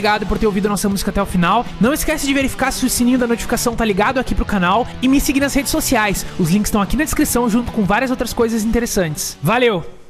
obrigado por ter ouvido a nossa música até o final. Não esquece de verificar se o sininho da notificação tá ligado aqui pro canal e me seguir nas redes sociais. Os links estão aqui na descrição junto com várias outras coisas interessantes. Valeu!